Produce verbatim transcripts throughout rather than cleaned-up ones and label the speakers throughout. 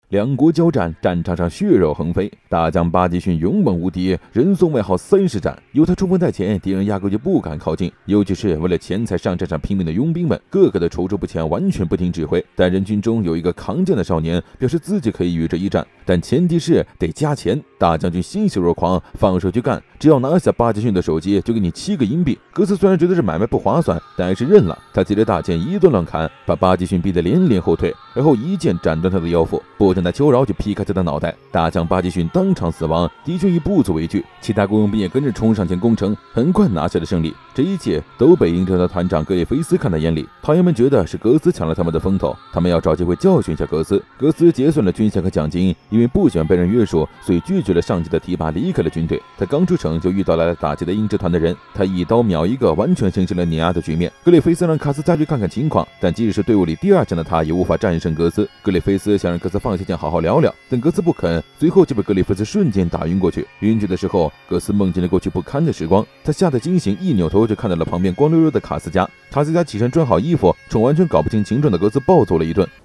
Speaker 1: 两国交战，战场上血肉横飞。大将巴基逊勇猛无敌，人送外号三十斩，有他冲锋在前，敌人压根就不敢靠近。尤其是为了钱财上战场拼命的佣兵们，个个的踌躇不前，完全不听指挥。但人群中有一个扛剑的少年，表示自己可以与之一战，但前提是得加钱。大将军欣喜若狂，放手去干，只要拿下巴基逊的首级，就给你七个银币。格斯虽然觉得这买卖不划算，但还是认了。他提着大剑一顿乱砍，把巴基逊逼得连连后退，然后一剑斩断他的腰腹，不等他求饶就劈开他的脑袋。大将巴基逊当场死亡，敌军以不足为惧，其他雇佣兵也跟着冲上前攻城，很快拿下了胜利。这一切都被鹰者团团长格里菲斯看在眼里，团员们觉得是格斯抢了他们的风头，他们要找机会教训一下格斯。格斯结算了军饷和奖金，因为不喜欢被人约束，所以拒绝了上级的提拔，离开了军队。他刚出城就遇到来打击的鹰之团的人，他一刀秒一个，完全形成了碾压的局面。格里菲斯让卡斯加去看看情况，但即使是队伍里第二强的他也无法战胜格斯。格里菲斯想让格斯放下剑好好聊聊，但格斯不肯，随后就被格里菲斯瞬间打晕过去。晕厥的时候，格斯梦见了过去不堪的时光，他吓得惊醒，一扭头就看到了旁边光溜溜的卡斯加。卡斯加起身穿好衣服，冲完全搞不清情状的格斯暴揍了一顿。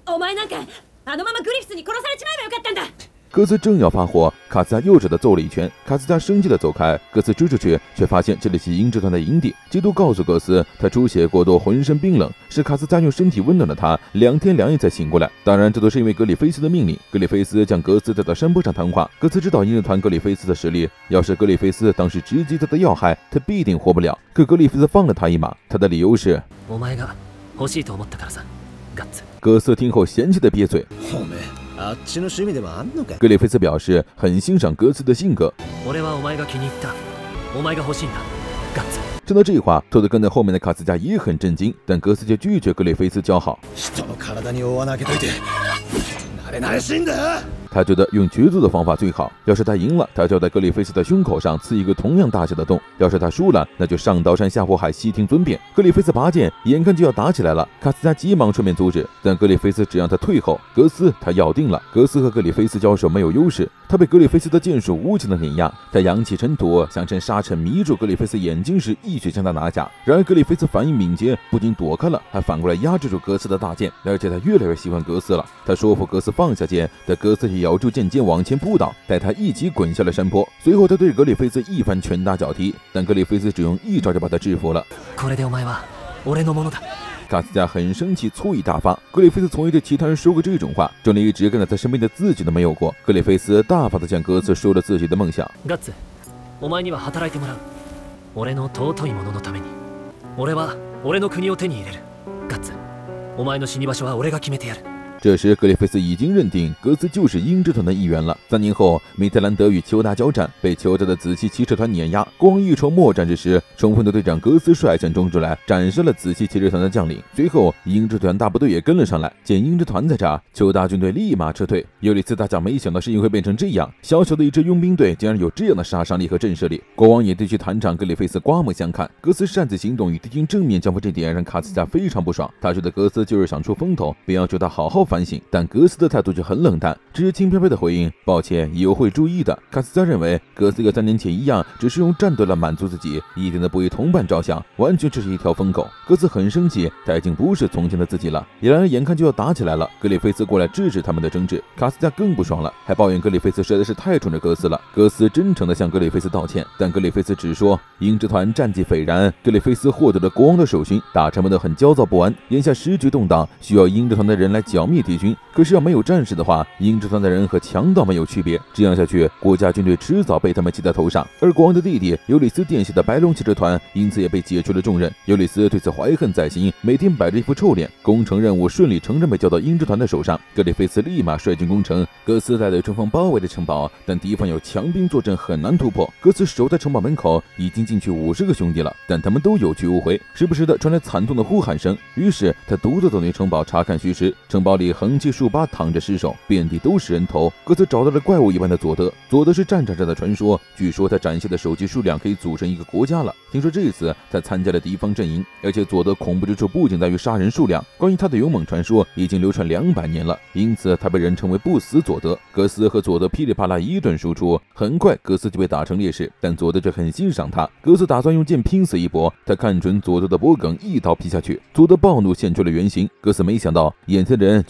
Speaker 1: 格斯正要发火，卡斯加又指他揍了一拳。卡斯加生气的走开，格斯追出去，却发现这里是鹰之团的营地。基督告诉格斯，他出血过多，浑身冰冷，是卡斯加用身体温暖了他，两天两夜才醒过来。当然，这都是因为格里菲斯的命令。格里菲斯将格斯带到山坡上谈话。格斯知道鹰之团格里菲斯的实力，要是格里菲斯当时直击他的要害，他必定活不了。可格里菲斯放了他一马，他的理由是：格斯听后嫌弃的憋嘴。格里菲斯表示很欣赏格斯的性格。听到这话，坐着跟在后面的卡斯加也很震惊，但格斯却拒绝格里菲斯交好。他觉得用决斗的方法最好，要是他赢了，他就要在格里菲斯的胸口上刺一个同样大小的洞；要是他输了，那就上刀山下火海，悉听尊便。格里菲斯拔剑，眼看就要打起来了，卡斯加急忙出面阻止，但格里菲斯只让他退后。格斯他要定了，格斯和格里菲斯交手没有优势，他被格里菲斯的剑术无情的碾压。他扬起尘土，想趁沙尘迷住格里菲斯眼睛时，一举将他拿下。然而格里菲斯反应敏捷，不仅躲开了，还反过来压制住格斯的大剑，而且他越来越喜欢格斯了。他说服格斯放下剑，但格斯也咬住剑尖往前扑倒，带他一起滚下了山坡。随后他对格里菲斯一番拳打脚踢，但格里菲斯只用一招就把他制服了。卡斯加很生气，醋意大发。格里菲斯从未对其他人说过这种话，就连一直跟在他身边的自己都没有过。格里菲斯大方地向格斯说了自己的梦想。
Speaker 2: ガッツ、お前には働いてもらう。俺の尊いもののために。俺は俺の国を手に入れる。ガッツ、お前の死に場所は俺が決めてやる。
Speaker 1: 这时，格里菲斯已经认定格斯就是鹰之团的一员了。三年后，米特兰德与裘达交战，被裘达的紫气骑士团碾压。国王一筹莫展之时，冲锋队队长格斯率先冲出来，斩杀了紫气骑士团的将领。随后，鹰之团大部队也跟了上来。见鹰之团在这，裘达军队立马撤退。尤里斯大将没想到事情会变成这样，小小的一支佣兵队竟然有这样的杀伤力和震慑力。国王也对其团长格里菲斯刮目相看。格斯擅自行动与敌军正面交锋，这点让卡斯加非常不爽。他觉得格斯就是想出风头，便要求他好好反省，但格斯的态度却很冷淡，只是轻飘飘的回应：“抱歉，以后会注意的。”卡斯加认为格斯和三年前一样，只是用战斗来满足自己，一点都不为同伴着想，完全就是一条疯狗。格斯很生气，他已经不是从前的自己了。两人眼看就要打起来了，格里菲斯过来制止他们的争执，卡斯加更不爽了，还抱怨格里菲斯实在是太宠着格斯了。格斯真诚地向格里菲斯道歉，但格里菲斯只说鹰之团战绩斐然，格里菲斯获得了国王的首勋，大臣们都很焦躁不安，眼下时局动荡，需要鹰之团的人来剿灭敌军。可是要没有战士的话，鹰之团的人和强盗没有区别，这样下去，国家军队迟早被他们骑在头上。而国王的弟弟尤里斯殿下的白龙骑士团因此也被解除了重任。尤里斯对此怀恨在心，每天摆着一副臭脸。攻城任务顺理成章被交到鹰之团的手上，格里菲斯立马率军攻城。格斯带队冲锋包围了城堡，但敌方有强兵坐镇，很难突破。格斯守在城堡门口，已经进去五十个兄弟了，但他们都有去无回，时不时的传来惨痛的呼喊声。于是他独自走进城堡查看虚实，城堡里横七竖八躺着尸首，遍地都是人头。格斯找到了怪物一般的佐德，佐德是战场上的传说，据说他斩下的首级数量可以组成一个国家了。听说这次他参加了敌方阵营，而且佐德恐怖之处不仅在于杀人数量，关于他的勇猛传说已经流传两百年了，因此他被人称为不死佐德。格斯和佐德噼里啪啦一顿输出，很快格斯就被打成烈士，但佐德却很欣赏他。格斯打算用剑拼死一搏，他看准佐德的脖颈，一刀劈下去。佐德暴怒现出了原形，格斯没想到眼前的人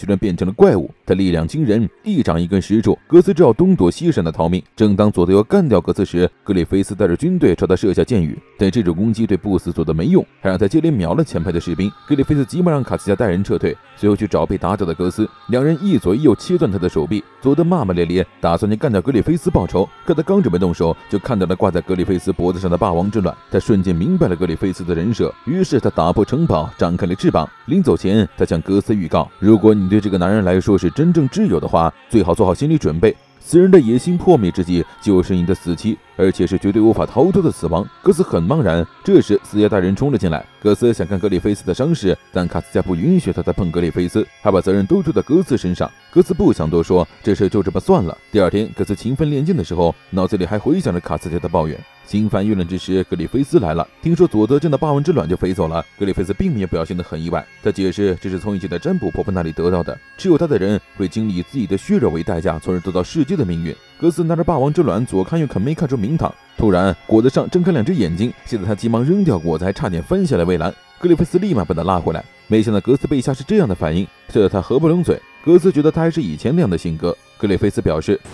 Speaker 1: 居然变成了怪物，他力量惊人，一掌一根石柱，格斯只好东躲西闪的逃命。正当佐德要干掉格斯时，格里菲斯带着军队朝他射下箭雨，但这种攻击对不死佐德没用，还让他接连秒了前排的士兵。格里菲斯急忙让卡斯加带人撤退，随后去找被打倒的格斯，两人一左一右切断他的手臂。佐德骂骂咧咧，打算去干掉格里菲斯报仇，可他刚准备动手，就看到了挂在格里菲斯脖子上的霸王之卵。他瞬间明白了格里菲斯的人设，于是他打破城堡，展开了翅膀。临走前，他向格斯预告：如果你对这个男人来说是真正挚友的话，最好做好心理准备。死人的野心破灭之际，就是你的死期，而且是绝对无法逃脱的死亡。格斯很茫然，这时四爷大人冲了进来。格斯想看格里菲斯的伤势，但卡斯加不允许他再碰格里菲斯，还把责任都推到格斯身上。格斯不想多说，这事就这么算了。第二天，格斯勤奋练剑的时候，脑子里还回想着卡斯加的抱怨。心烦意乱之时，格里菲斯来了。听说佐德见到霸王之卵就飞走了，格里菲斯并没有表现得很意外。他解释这是从以前的占卜婆婆那里得到的，只有他的人会经历以自己的血肉为代价，从而得到世界的命运。格斯拿着霸王之卵左看右看，没看出名堂。突然，果子上睁开两只眼睛，吓得他急忙扔掉果子，还差点翻下来围栏。格里菲斯立马把他拉回来。没想到格斯被吓是这样的反应，吓得他合不拢嘴。格斯觉得他还是以前那样的性格。格里菲斯表示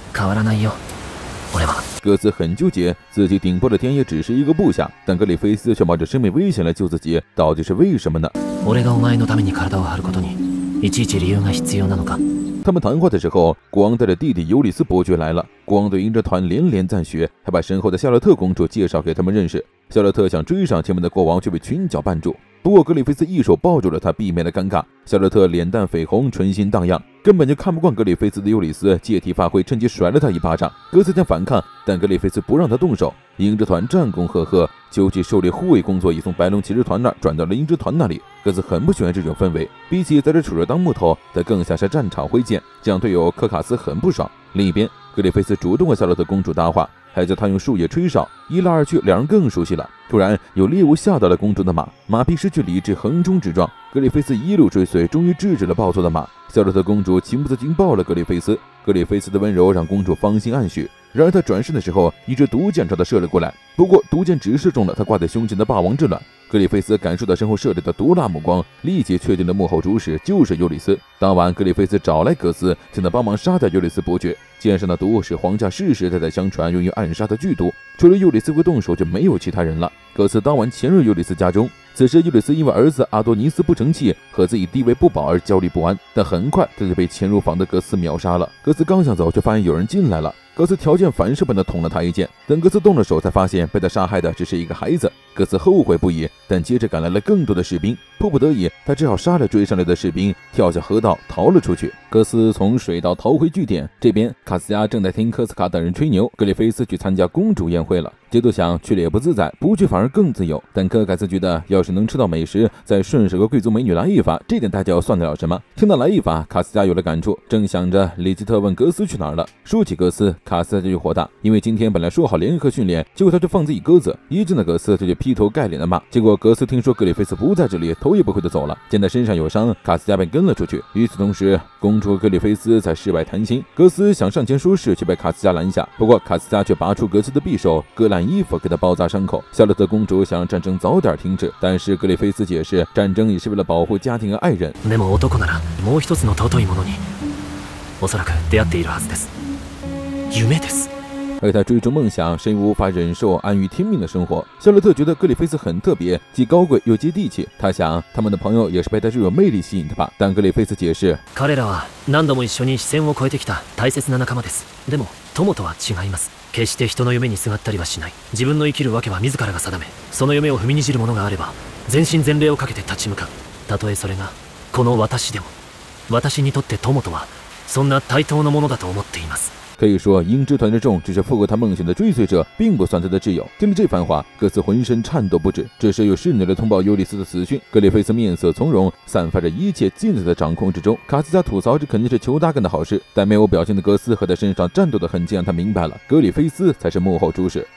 Speaker 1: 格斯很纠结，自己顶破了天也只是一个部下，但格里菲斯却冒着生命危险来救自己，到底是为什么呢？他们谈话的时候，国王带着弟弟尤里斯伯爵来了。国王对鹰之团连连赞许，还把身后的夏洛特公主介绍给他们认识。夏洛特想追上前面的国王，却被裙角绊住。不过格里菲斯一手抱住了他，避免了尴尬。夏洛特脸蛋绯红，春心荡漾，根本就看不惯格里菲斯的尤里斯借题发挥，趁机甩了他一巴掌。格斯想反抗，但格里菲斯不让他动手。鹰之团战功赫赫，究其狩猎护卫工作已从白龙骑士团那儿转到了鹰之团那里。格斯很不喜欢这种氛围，比起在这杵着当木头，他更想上战场挥剑，这样队友科卡斯很不爽。另一边，格里菲斯主动和夏洛特公主搭话，还叫她用树叶吹哨，一来二去，两人更熟悉了。突然，有猎物吓到了公主的马，马匹失去理智，横冲直撞。格里菲斯一路追随，终于制止了暴走的马。夏洛特公主情不自禁抱了格里菲斯，格里菲斯的温柔让公主芳心暗许。然而他转身的时候，一支毒箭朝他射了过来，不过毒箭只射中了他挂在胸前的霸王之卵。格里菲斯感受到身后射来的毒辣目光，立即确定了幕后主使就是尤里斯。当晚，格里菲斯找来格斯，请他帮忙杀掉尤里斯伯爵。箭上的毒是皇家世世代代相传用于暗杀的剧毒，除了尤里斯会动手，就没有其他人了。格斯当晚潜入尤里斯家中，此时尤里斯因为儿子阿多尼斯不成器和自己地位不保而焦虑不安，但很快他就被潜入房的格斯秒杀了。格斯刚想走，却发现有人进来了。格斯条件反射般的捅了他一剑，等格斯动了手，才发现被他杀害的只是一个孩子。格斯后悔不已，但接着赶来了更多的士兵，迫不得已，他只好杀了追上来的士兵，跳下河道逃了出去。格斯从水道逃回据点，这边卡斯加正在听科斯卡等人吹牛，格里菲斯去参加公主宴会了。杰多想去了也不自在，不去反而更自由，但科凯斯觉得要是能吃到美食，再顺手个贵族美女来一发，这点代价又算得了什么？听到来一发，卡斯加有了感触，正想着，里吉特问格斯去哪儿了。说起格斯，卡斯加就火大，因为今天本来说好联合训练，结果他就放自己鸽子。一见到格斯，他就劈头盖脸的骂。结果格斯听说格里菲斯不在这里，头也不回的走了。见他身上有伤，卡斯加便跟了出去。与此同时，公主和格里菲斯在室外谈心，格斯想上前说事，却被卡斯加拦下。不过卡斯加却拔出格斯的匕首，割烂衣服给他包扎伤口。夏洛特公主想让战争早点停止，但是格里菲斯解释，战争也是为了保护家庭和爱人。
Speaker 2: でも男ならもう一つの尊いものにおそらく出会っているはずです。夢です。
Speaker 1: 而他追逐梦想，是因为无法忍受安于天命的生活。夏洛特觉得格里菲斯很特别，既高贵又接地气。他想，他们的朋友也是被他这种魅力吸引的吧。但格里菲斯解释，
Speaker 2: 彼らは何度も一緒に視線を越えてきた大切な仲間です。でも友とは違います。決して人の夢にすがったりはしない。自分の生きるわけは自らが定め、その夢を踏みにじるものがあれば、全身全霊をかけて立ち向かう。たとえそれがこの私でも、私にとって友とはそんな対等のものだと思っています。
Speaker 1: 可以说，鹰之团之众只是附和他梦想的追随者，并不算他的挚友。听了这番话，格斯浑身颤抖不止。这时有侍女来通报尤里斯的死讯，格里菲斯面色从容，散发着一切尽在他掌控之中。卡斯加吐槽这肯定是裘达干的好事，但没有表情的格斯和他身上战斗的痕迹让他明白了，格里菲斯才是幕后主使。